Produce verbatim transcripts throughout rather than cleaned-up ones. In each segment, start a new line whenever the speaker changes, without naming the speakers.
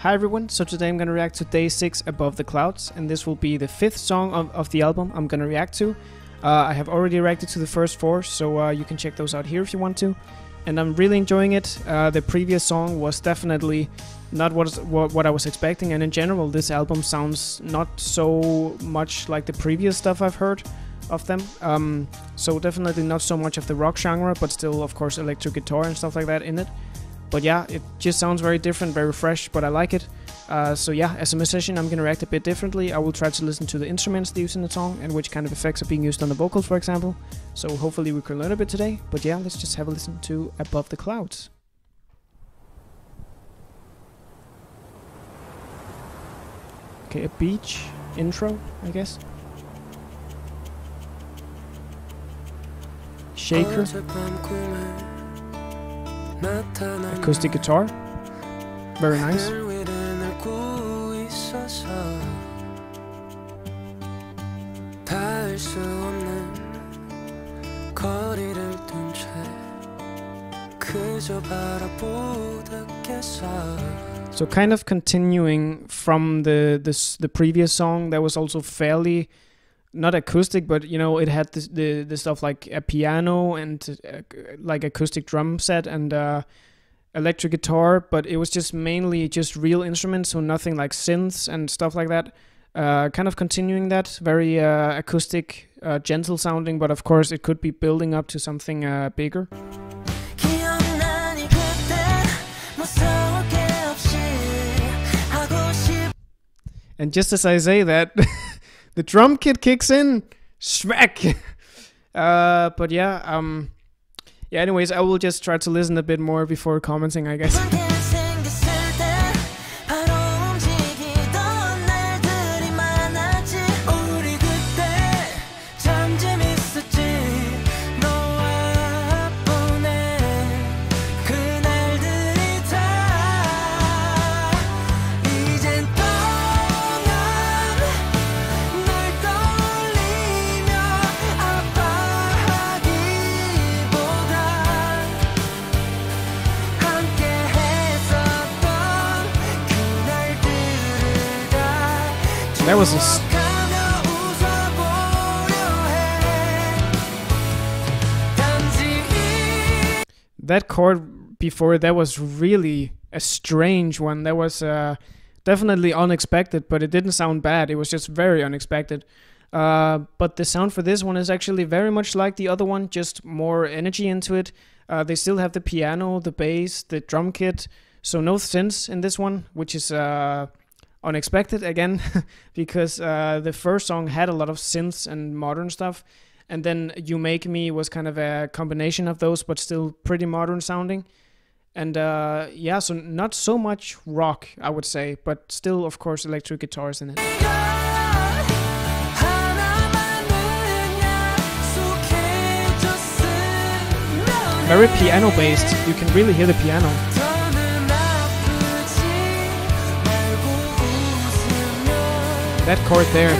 Hi everyone, so today I'm gonna react to Day six Above the Clouds, and this will be the fifth song of, of the album I'm gonna react to. Uh, I have already reacted to the first four, so uh, you can check those out here if you want to. And I'm really enjoying it. Uh, the previous song was definitely not what, what, what I was expecting, and in general this album sounds not so much like the previous stuff I've heard of them. Um, so definitely not so much of the rock genre, but still of course electric guitar and stuff like that in it. But yeah, it just sounds very different, very fresh, but I like it. Uh, so yeah, as a musician, I'm gonna react a bit differently. I will try to listen to the instruments they use in the song and which kind of effects are being used on the vocals, for example. So hopefully we can learn a bit today. But yeah, let's just have a listen to Above the Clouds. Okay, a beach intro, I guess. Shaker. Acoustic guitar, very nice. So kind of continuing from the this the previous song, that was also fairly not acoustic, but you know, it had this, the the stuff like a piano and uh, like acoustic drum set and uh, electric guitar, but it was just mainly just real instruments, so nothing like synths and stuff like that. Uh, kind of continuing that, very uh, acoustic, uh, gentle sounding, but of course it could be building up to something uh, bigger. And just as I say that, the drum kit kicks in, smack. uh, but yeah, um, yeah. Anyways, I will just try to listen a bit more before commenting, I guess. That was a s that chord before that was really a strange one. That was uh, definitely unexpected, but it didn't sound bad. It was just very unexpected. Uh, but the sound for this one is actually very much like the other one, just more energy into it. Uh, they still have the piano, the bass, the drum kit, so no synths in this one, which is uh, unexpected again, because uh, the first song had a lot of synths and modern stuff, and then You Make Me was kind of a combination of those, but still pretty modern sounding. And uh, yeah, so not so much rock, I would say, but still, of course, electric guitars in it. Very piano-based, you can really hear the piano. That chord there.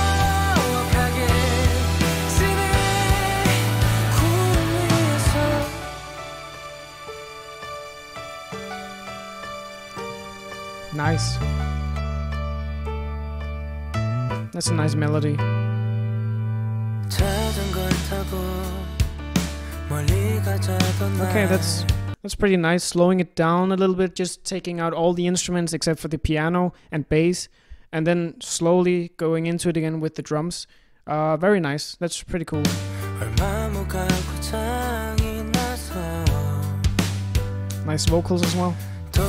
Nice. That's a nice melody. Okay, that's that's pretty nice. Slowing it down a little bit, just taking out all the instruments except for the piano and bass, and then slowly going into it again with the drums. Uh, very nice. That's pretty cool. Nice vocals as well.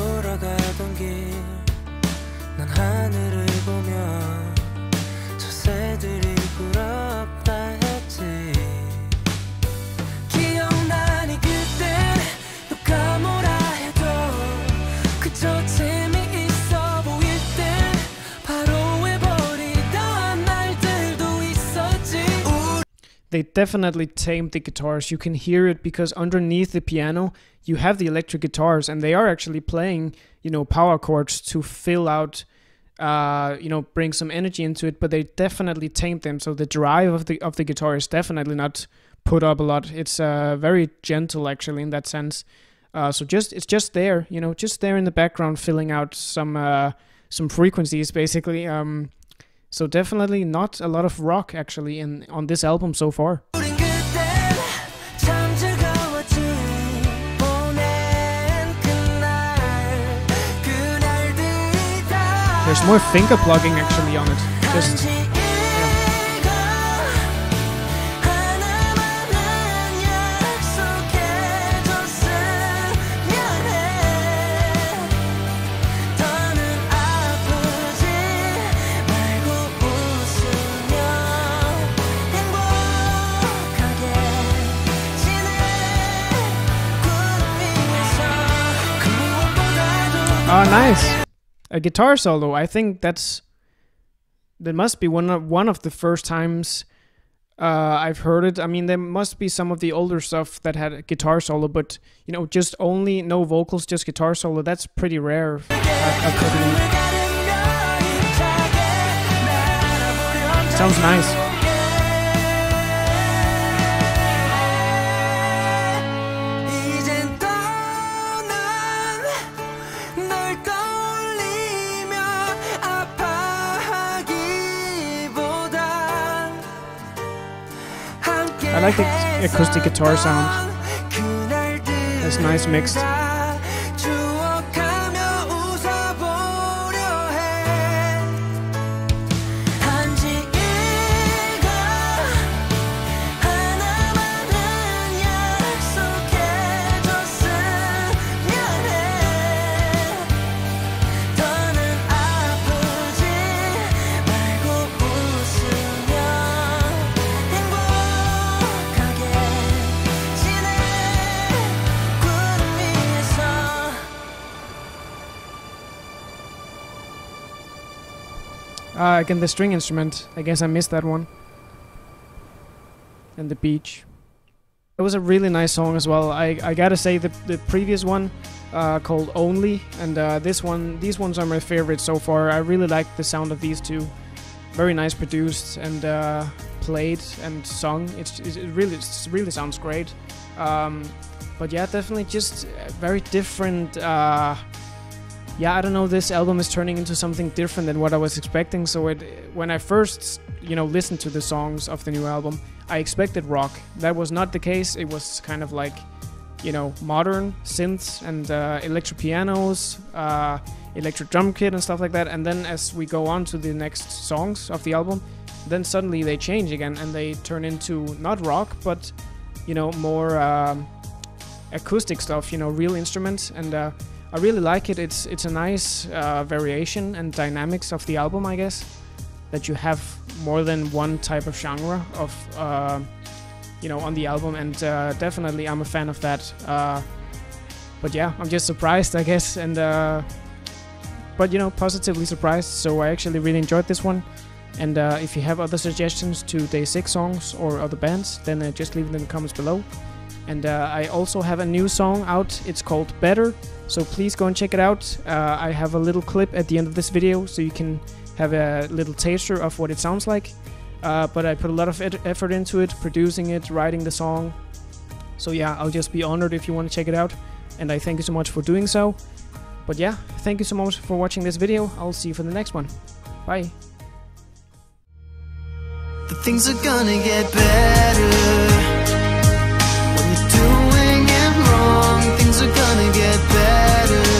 They definitely tamed the guitars. You can hear it because underneath the piano you have the electric guitars, and they are actually playing, you know, power chords to fill out, uh, you know, bring some energy into it. But they definitely tamed them, so the drive of the of the guitar is definitely not put up a lot. It's uh, very gentle actually in that sense. Uh, so just it's just there, you know, just there in the background, filling out some uh, some frequencies, basically. Um, so definitely not a lot of rock actually in on this album so far. There's more finger plugging actually on it. Just yeah. Oh, nice. A guitar solo. I think that's that must be one of one of the first times uh, I've heard it. I mean, there must be some of the older stuff that had a guitar solo, but you know, just only no vocals, just guitar solo. That's pretty rare. I, I Sounds nice. I like the acoustic guitar sound. It's nice mixed. Uh, again, the string instrument. I guess I missed that one. And the beach. It was a really nice song as well. I, I gotta say, the the previous one uh, called Only, and uh, this one, these ones are my favorite so far. I really like the sound of these two. Very nice produced and uh, played and sung. It's, it really it really sounds great. Um, but yeah, definitely just very different. Uh, Yeah, I don't know, this album is turning into something different than what I was expecting. So it, when I first, you know, listened to the songs of the new album, I expected rock. That was not the case. It was kind of like, you know, modern synths and uh, electro pianos, uh, electric drum kit and stuff like that. And then as we go on to the next songs of the album, then suddenly they change again and they turn into not rock, but, you know, more um, acoustic stuff, you know, real instruments. And uh, I really like it. It's it's a nice uh, variation and dynamics of the album, I guess, that you have more than one type of genre of, uh, you know, on the album, and uh, definitely I'm a fan of that. Uh, but yeah, I'm just surprised, I guess, and uh, but you know, positively surprised. So I actually really enjoyed this one. And uh, if you have other suggestions to Day six songs or other bands, then uh, just leave them in the comments below. And uh, I also have a new song out. It's called Better. So please go and check it out. Uh, I have a little clip at the end of this video so you can have a little taster of what it sounds like. Uh, but I put a lot of ed effort into it, producing it, writing the song. So yeah, I'll just be honored if you want to check it out. And I thank you so much for doing so. But yeah, thank you so much for watching this video. I'll see you for the next one. Bye.
The things are gonna get better. When you're doing it wrong, things are gonna get better.